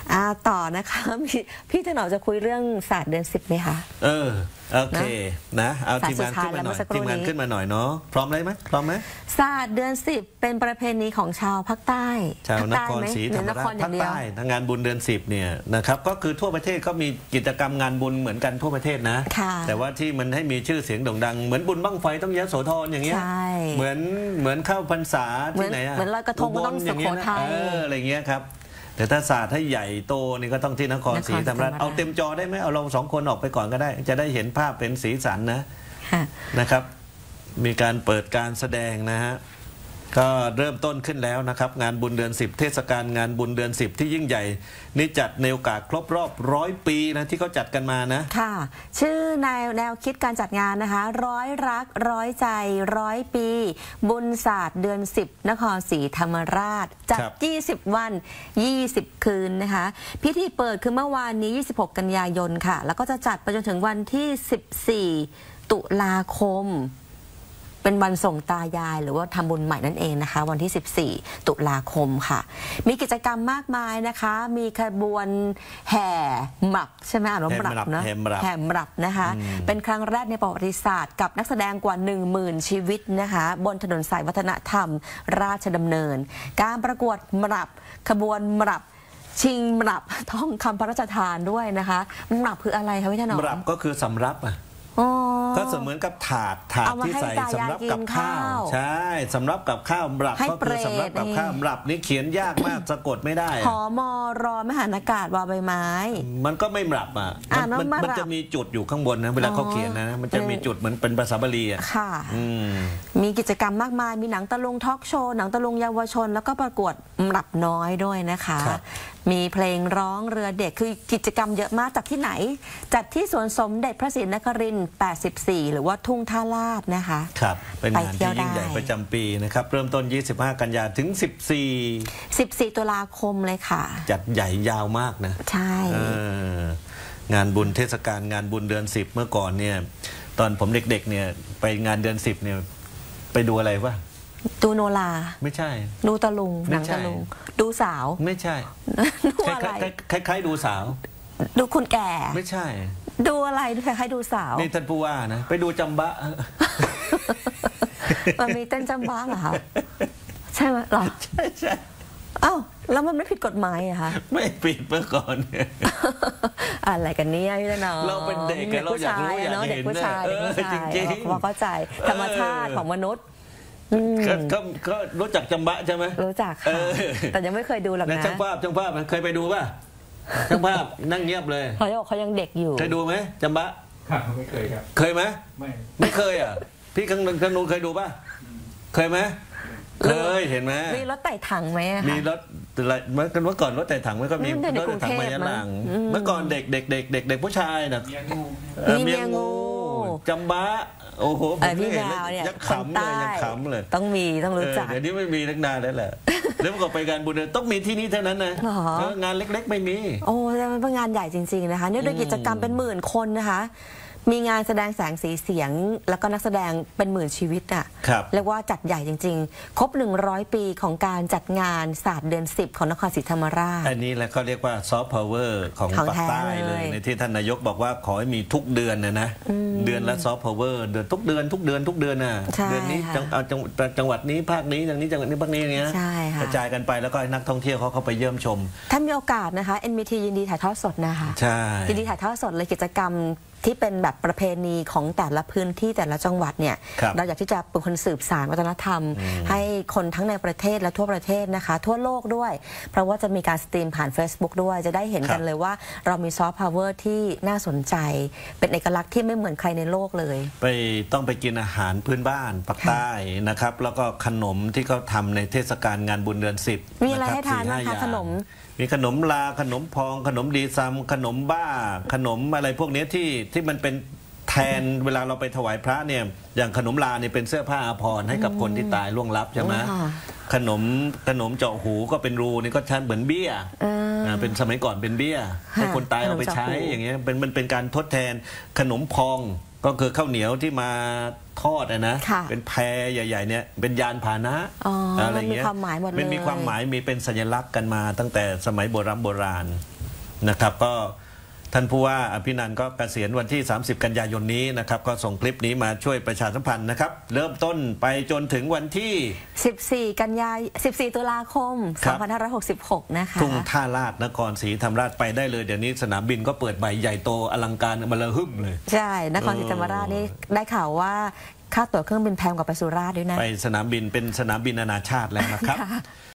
ต่อนะคะพี่ถนอมจะคุยเรื่องศาสตร์เดือน10ไหมคะโอเคนะเอาทีมงานขึ้นมาหน่อยเนาะพร้อมเลยไหมพร้อมไหมศาสตร์เดือน10เป็นประเพณีของชาวภาคใต้ชาวนครศรีธรรมราชภาคใต้งานบุญเดือน10เนี่ยนะครับก็คือทั่วประเทศก็มีกิจกรรมงานบุญเหมือนกันทั่วประเทศนะแต่ว่าที่มันให้มีชื่อเสียงโด่งดังเหมือนบุญบั้งไฟต้องยโสธรอย่างเงี้ยเหมือนเข้าพรรษาที่ไหนเหมือนลอยกระทงต้องสุโขทัยอะไรเงี้ยครับแต่ถ้าศาสตร์ให้ใหญ่โตนี่ก็ต้องที่นครศรีธรรมราชเอาเต็มจอได้ไหมเอาเรา2 คนออกไปก่อนก็ได้จะได้เห็นภาพเป็นสีสันนะครับมีการเปิดการแสดงนะฮะก็เริ่มต้นขึ้นแล้วนะครับงานบุญเดือน10เทศกาลงานบุญเดือน10ที่ยิ่งใหญ่นี่จัดในโอกาสครบรอบ100 ปีนะที่เขาจัดกันมานะค่ะชื่อแนวคิดการจัดงานนะคะ100 รัก100 ใจ100 ปีบุญศาสตร์เดือน10นครศรีธรรมราชจัด20 วัน20 คืนนะคะพิธีเปิดคือเมื่อวานนี้26 กันยายนค่ะแล้วก็จะจัดไปจนถึงวันที่14 ตุลาคมเป็นวันส่งตายายหรือว่าทำบุญใหม่นั่นเองนะคะวันที่14 ตุลาคมค่ะมีกิจกรรมมากมายนะคะมีขบวนแห่หมับใช่ไหมอ่านว่าหมับนะแห่หมับนะคะเป็นครั้งแรกในประวัติศาสตร์กับนักแสดงกว่า 10,000 ชีวิตนะคะบนถนนสายวัฒนธรรมราชดำเนินการประกวดหมับขบวนหมับชิงหมับท่องคำพระราชทานด้วยนะคะหมับคืออะไรคะพี่ถนอมหมับก็คือสำรับก็เสมือนกับถาดที่ใส่สำรับกับข้าวใช่สำรับกับข้าวหมับก็คือสำรับกับข้าวหมับนี่เขียนยากมากสะกดไม่ได้หมรมหานากาศวใบไม้มันก็ไม่หมับมันจะมีจุดอยู่ข้างบนนะเวลาเขาเขียนนะมันจะมีจุดเหมือนเป็นภาษาบาลีค่ะมีกิจกรรมมากมายมีหนังตะลุงทอล์กโชว์หนังตะลุงเยาวชนแล้วก็ประกวดหมับน้อยด้วยนะคะมีเพลงร้องเรือเด็กคือกิจกรรมเยอะมากจัดที่ไหนจัดที่สวนสมเด็จพระศรีนครินทร์84หรือว่าทุ่งท่าลาดนะคะครับเป็นงานที่ยิ่งใหญ่ประจำปีนะครับเริ่มต้น25 กันยาถึง14 ตุลาคมเลยค่ะจัดใหญ่ยาวมากนะใช่งานบุญเทศกาลงานบุญเดือน10เมื่อก่อนเนี่ยตอนผมเด็กๆเนี่ยไปงานเดือน10เนี่ยไปดูอะไรวะดูโนราไม่ใช่ดูตะลุงหนังตะลุงดูสาวไม่ใช่ดูอะไรคล้ายๆดูสาวดูคุณแก่ไม่ใช่ดูอะไรคล้ายๆดูสาวนี่ท่านผู้ว่านะไปดูจำบะมันมีเต้นจำบะเหรอคะใช่ไหมหรอใช่อ้าวแล้วมันไม่ผิดกฎหมายอะคะไม่ผิดเมื่อก่อนอะไรกันเนี่ยพี่น้องเราเป็นเด็กเราอยากรู้อยากเห็นเด็กผู้ชายจริงๆพอเข้าใจธรรมชาติของมนุษย์ก็รู้จักจำบะใช่ไหมรู้จักค่ะแต่ยังไม่เคยดูหรอกนะช่างภาพเคยไปดูป่ะช่างภาพนั่งเงียบเลยเขายังเด็กอยู่เคยดูไหมจำบะไม่เคยครับเคยไหมไม่เคยอ่ะพี่ข้างนู้นเคยดูป่ะเคยไหมเคยเห็นไหมมีรถไต่ถังไหมมีรถอะไรเมื่อก่อนรถไต่ถังมันก็มีรถไต่ถังมายันหลังเมื่อก่อนเด็กผู้ชายนะเมียงูจำบะโอ้โหพี่ดาวเนี่ยยังขำเลยต้องรู้จักเดี๋ยวนี้ไม่มีนักนานแล้วแหละแล้วก็ไปงานบุญต้องมีที่นี่เท่านั้นนะงานเล็กๆไม่มีโอ้แต่มันเป็นงานใหญ่จริงๆนะคะนี่โดยกิจกรรมเป็น10,000 คนนะคะมีงานแสดงแสงสีเสียงแล้วก็นักแสดงเป็น10,000 ชีวิตอ่ะเรียกว่าจัดใหญ่จริงๆครบ100 ปีของการจัดงานศาสตร์เดือน10ของนครศรีธรรมราชอันนี้แหละเขาเรียกว่าซอฟต์พาวเวอร์ของภาคใต้เลยในที่ท่านนายกบอกว่าขอให้มีทุกเดือนนะเดือนละซอฟต์พาวเวอร์เดือนทุกเดือนน่ะเดือนนี้จังหวัดนี้ภาคนี้อย่างนี้จังหวัดนี้ภาคนี้เนี้ยกระจายกันไปแล้วก็นักท่องเที่ยวเขาไปเยี่ยมชมถ้ามีโอกาสนะคะ NBT ยินดีถ่ายทอดสดนะคะใช่ยินดีถ่ายทอดสดเลยกิจกรรมที่เป็นแบบประเพณีของแต่ละพื้นที่แต่ละจังหวัดเนี่ยเราอยากที่จะเป็นคนสืบสานวัฒนธรรมให้คนทั้งในประเทศและทั่วประเทศนะคะทั่วโลกด้วยเพราะว่าจะมีการสตรีมผ่าน Facebook ด้วยจะได้เห็นกันเลยว่าเรามีซอฟต์พาวเวอร์ที่น่าสนใจเป็นเอกลักษณ์ที่ไม่เหมือนใครในโลกเลยต้องไปกินอาหารพื้นบ้านภาคใต้นะครับแล้วก็ขนมที่เขาทำในเทศกาลงานบุญเดือน10 มีอะไรให้ทานนะคะขนมมีขนมลาขนมพองขนมดีซัมขนมบ้าขนมอะไรพวกนี้ที่มันเป็นแทนเวลาเราไปถวายพระเนี่ยอย่างขนมลาเนี่ยเป็นเสื้อผ้าอาภรณ์ให้กับคนที่ตายล่วงลับใช่ไหมขนมเจาะหูก็เป็นรูนี่ก็ใช้เหมือนเบี้ยเป็นสมัยก่อนเป็นเบี้ยให้คนตายเอาไปใช้อย่างเงี้ยมันเป็นการทดแทนขนมพองก็คือข้าวเหนียวที่มาทอดนะเป็นแพใหญ่ๆเนี่ยเป็นยานพาหนะอะไรเงี้ยมันมีความหมายหมดเลยมันมีความหมายมีเป็นสัญลักษณ์กันมาตั้งแต่สมัยโบราณนะครับก็ท่านผู้ว่าอภินันท์ก็เกษียณวันที่ 30 กันยายนนี้นะครับก็ส่งคลิปนี้มาช่วยประชาสัมพันธ์นะครับเริ่มต้นไปจนถึงวันที่ 14 ตุลาคม 2566 นะคะทุ่งท่าลาดนครศรีธรรมราชไปได้เลยเดี๋ยวนี้สนามบินก็เปิดใบใหญ่โตอลังการมาละหึ่มเลยใช่นครศรีธรรมราชนี่ได้ข่าวว่าค่าตั๋วเครื่องบินแพงกว่าไปสุราษฎร์ด้วยนะไปสนามบินเป็นสนามบินนานาชาติแล้วนะครับ